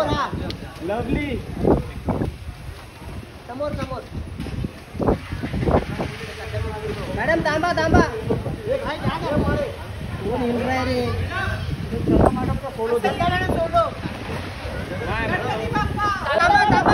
समोर हा लवली समोर समोर मॅडम थांबा थांबा कोण हिल रहा रे मॅडम का फॉलो